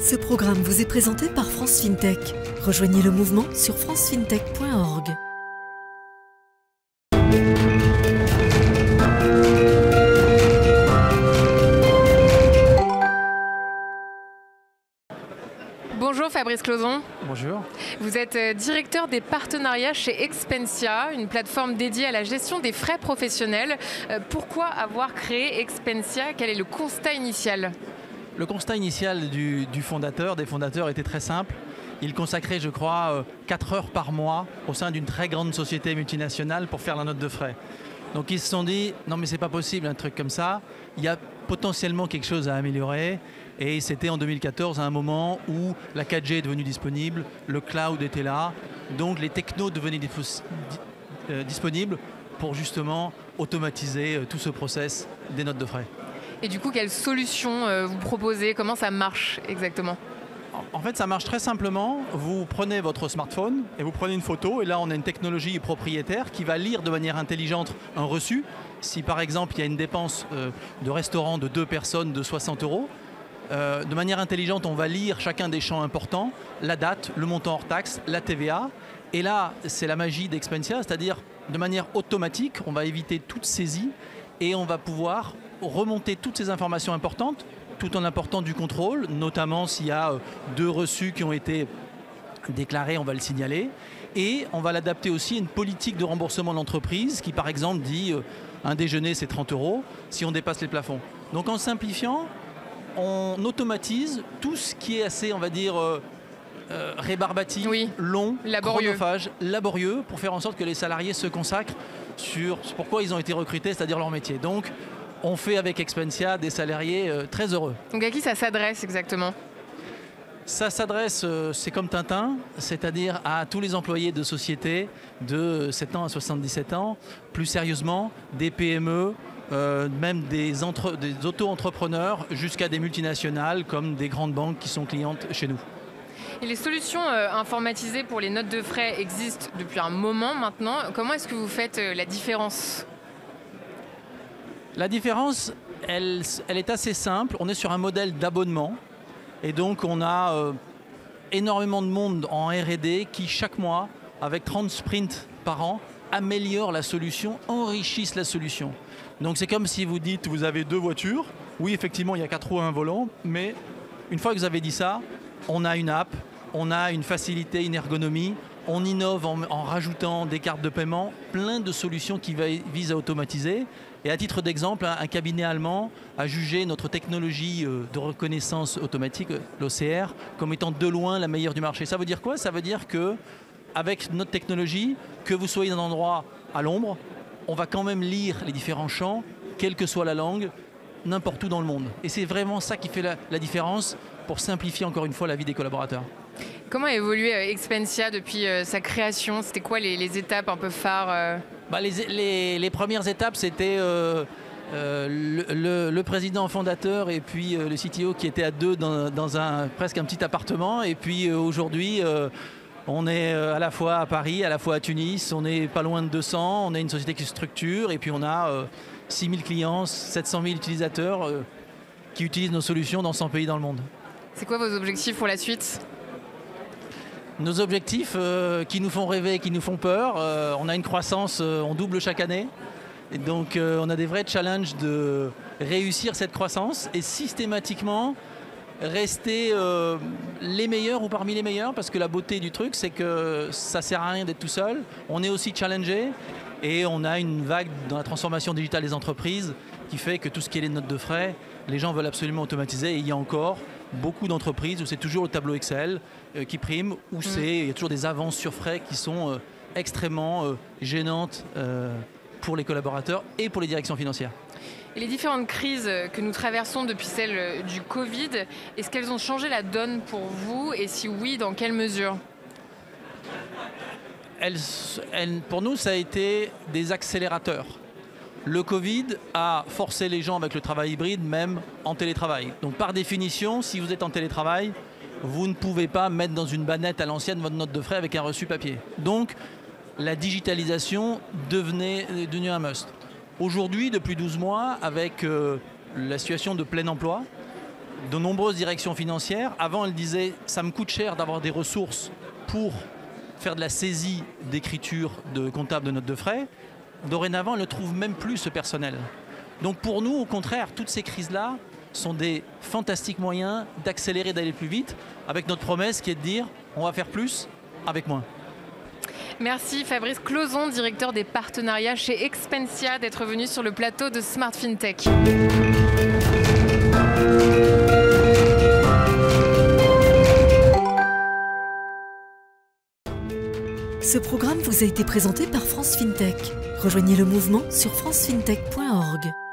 Ce programme vous est présenté par France FinTech. Rejoignez le mouvement sur francefintech.org. Bonjour Fabrice Closon. Bonjour. Vous êtes directeur des partenariats chez Expensia, une plateforme dédiée à la gestion des frais professionnels. Pourquoi avoir créé Expensia? Quel est le constat initial? Le constat initial des fondateurs était très simple. Ils consacraient, je crois, 4 heures par mois au sein d'une très grande société multinationale pour faire la note de frais. Donc ils se sont dit, non mais c'est pas possible un truc comme ça, il y a potentiellement quelque chose à améliorer. Et c'était en 2014 à un moment où la 4G est devenue disponible, le cloud était là, donc les technos devenaient disponibles pour justement automatiser tout ce process des notes de frais. Et du coup, quelle solution vous proposez? Comment ça marche exactement? En fait, ça marche très simplement. Vous prenez votre smartphone et vous prenez une photo. Et là, on a une technologie propriétaire qui va lire de manière intelligente un reçu. Si par exemple, il y a une dépense de restaurant de 2 personnes de 60 €, de manière intelligente, on va lire chacun des champs importants, la date, le montant hors taxe, la TVA. Et là, c'est la magie d'Expensia, c'est-à-dire de manière automatique, on va éviter toute saisie et on va pouvoir remonter toutes ces informations importantes tout en apportant du contrôle, notamment s'il y a 2 reçus qui ont été déclarés, on va le signaler. Et on va l'adapter aussi à une politique de remboursement de l'entreprise qui, par exemple, dit un déjeuner, c'est 30 € si on dépasse les plafonds. Donc en simplifiant, on automatise tout ce qui est assez, on va dire, rébarbatif, oui, long, laborieux. chronophage, laborieux, pour faire en sorte que les salariés se consacrent sur pourquoi ils ont été recrutés, c'est-à-dire leur métier. Donc, on fait avec Expensia des salariés très heureux. Donc à qui ça s'adresse exactement? Ça s'adresse, c'est comme Tintin, c'est-à-dire à tous les employés de sociétés de 7 ans à 77 ans, plus sérieusement, des PME, même des auto-entrepreneurs jusqu'à des multinationales comme des grandes banques qui sont clientes chez nous. Et les solutions informatisées pour les notes de frais existent depuis un moment maintenant. Comment est-ce que vous faites la différence? La différence, elle est assez simple. On est sur un modèle d'abonnement et donc on a énormément de monde en R&D qui chaque mois, avec 30 sprints par an, améliore la solution, enrichissent la solution. Donc c'est comme si vous dites, vous avez 2 voitures. Oui, effectivement, il y a 4 roues et un volant, mais une fois que vous avez dit ça, on a une app, on a une facilité, une ergonomie, on innove en rajoutant des cartes de paiement, plein de solutions qui visent à automatiser. Et à titre d'exemple, un cabinet allemand a jugé notre technologie de reconnaissance automatique, l'OCR, comme étant de loin la meilleure du marché. Ça veut dire quoi? Ça veut dire que avec notre technologie, que vous soyez dans un endroit à l'ombre, on va quand même lire les différents champs, quelle que soit la langue, n'importe où dans le monde. Et c'est vraiment ça qui fait la différence pour simplifier encore une fois la vie des collaborateurs. Comment a évolué Expensia depuis sa création? C'était quoi les étapes un peu phares? Les premières étapes, c'était le président fondateur et puis le CTO qui étaient à 2 dans presque un petit appartement. Et puis aujourd'hui, on est à la fois à Paris, à la fois à Tunis, on est pas loin de 200, on est une société qui se structure et puis on a 6000 clients, 700 000 utilisateurs qui utilisent nos solutions dans 100 pays dans le monde. C'est quoi vos objectifs pour la suite? Nos objectifs qui nous font rêver, qui nous font peur, on a une croissance, on double chaque année. Et donc on a des vrais challenges de réussir cette croissance et systématiquement rester les meilleurs ou parmi les meilleurs, parce que la beauté du truc, c'est que ça ne sert à rien d'être tout seul. On est aussi challengé et on a une vague dans la transformation digitale des entreprises qui fait que tout ce qui est les notes de frais, les gens veulent absolument automatiser et il y a encore beaucoup d'entreprises où c'est toujours le tableau Excel qui prime, où il y a toujours des avances sur frais qui sont extrêmement gênantes pour les collaborateurs et pour les directions financières. Et les différentes crises que nous traversons depuis celle du Covid, est-ce qu'elles ont changé la donne pour vous? Et si oui, dans quelle mesure? Pour nous, ça a été des accélérateurs. Le Covid a forcé les gens avec le travail hybride, même en télétravail. Donc par définition, si vous êtes en télétravail, vous ne pouvez pas mettre dans une bannette à l'ancienne votre note de frais avec un reçu papier. Donc la digitalisation devenait un must. Aujourd'hui, depuis 12 mois, avec la situation de plein emploi, de nombreuses directions financières. Avant, elles disaient « ça me coûte cher d'avoir des ressources pour faire de la saisie d'écriture de comptable de notes de frais ». Dorénavant, elles ne trouvent même plus ce personnel. Donc pour nous, au contraire, toutes ces crises-là sont des fantastiques moyens d'accélérer, d'aller plus vite, avec notre promesse qui est de dire « on va faire plus avec moins ». Merci Fabrice Clauzon, directeur des partenariats chez Expensia, d'être venu sur le plateau de Smart FinTech. Ce programme vous a été présenté par France FinTech. Rejoignez le mouvement sur francefintech.org.